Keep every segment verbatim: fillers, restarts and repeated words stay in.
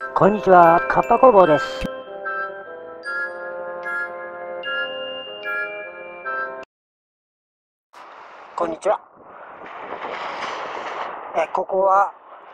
こんにちは、カッパ工房です。こんにちは。えここは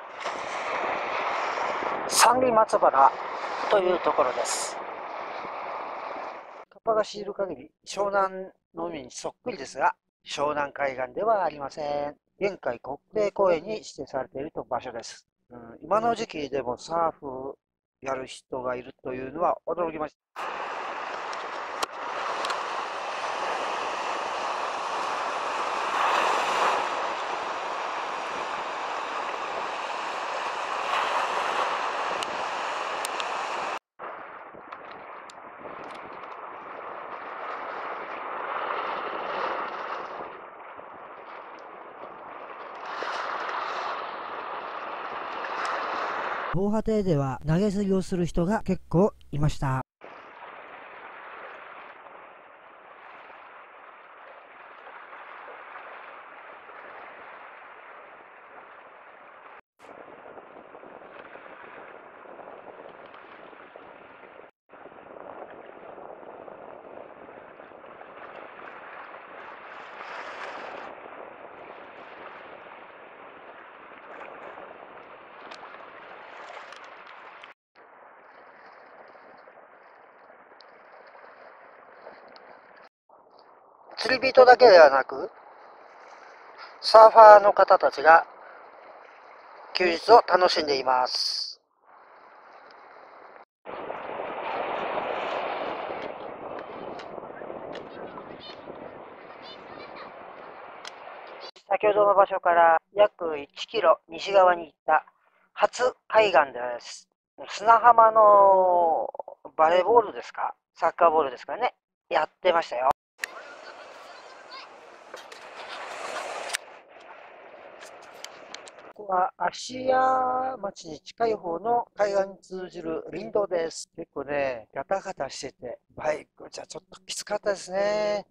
三里松原というところです。カッパが知る限り湘南の海にそっくりですが、湘南海岸ではありません。現海国定公園に指定されている場所です。うん、今の時期でもサーフやる人がいるというのは驚きました。防波堤では投げ釣りをする人が結構いました。釣り人だけではなく、サーファーの方たちが休日を楽しんでいます。先ほどの場所から約いちキロ西側に行った初海岸です。砂浜のバレーボールですか、サッカーボールですかね、やってましたよ。ここは芦屋町に近い方の海岸に通じる林道です。結構ね、ガタガタしてて、バイクじゃちょっときつかったですね。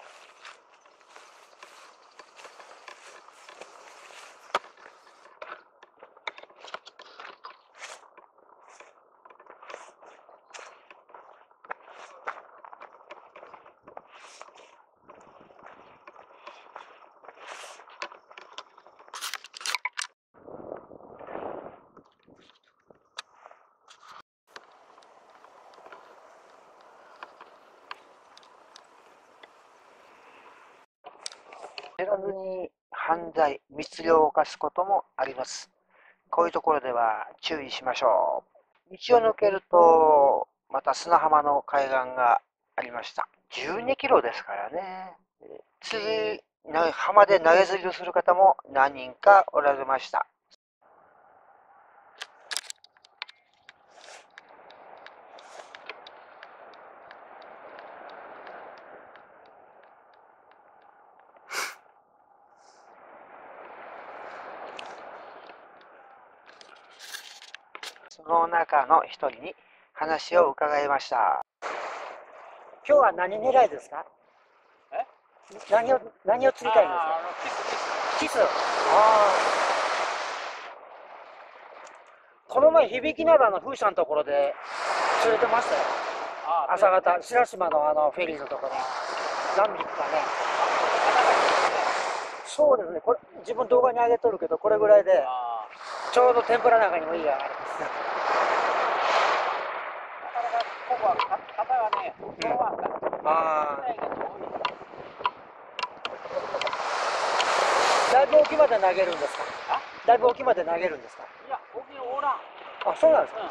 知らずに犯罪、密漁を犯すこともあります。こういうところでは注意しましょう。道を抜けると、また砂浜の海岸がありました。じゅうにキロですからね。釣り、浜で投げ釣りをする方も何人かおられました。その中の一人に話を伺いました。今日は何狙いですか？え何を、何を釣りたいんですか？キス。キス。ああ。この前、響灘の風車のところで釣れてましたよ。朝方、白島のあのフェリーのところに。何匹かね。そうですね、これ、自分動画に上げとるけど、これぐらいで、ちょうど天ぷらなんかにもいいや、あれです。なかなか、ここは、方はね、そうは、ああ。だいぶ沖まで投げるんですか？だいぶ沖まで投げるんですか？いや、沖のおらん。あ、そうなんですか。うん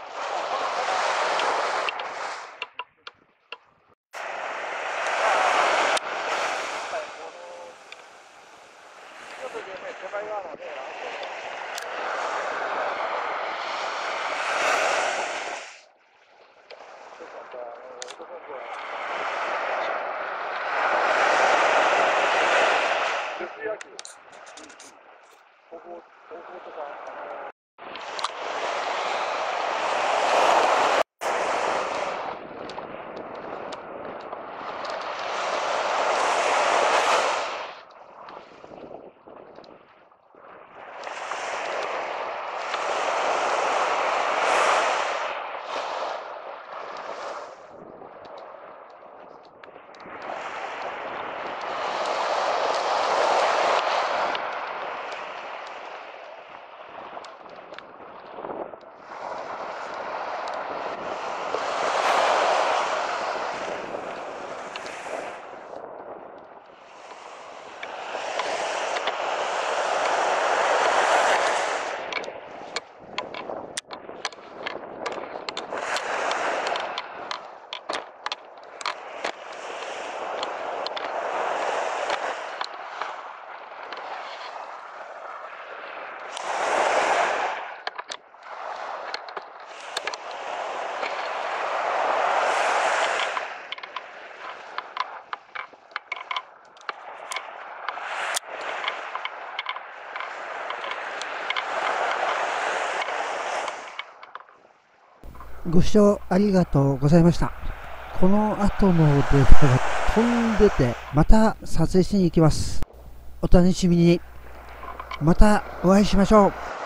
ご視聴ありがとうございました。この後のデータが飛んでて、また撮影しに行きます。お楽しみに。またお会いしましょう。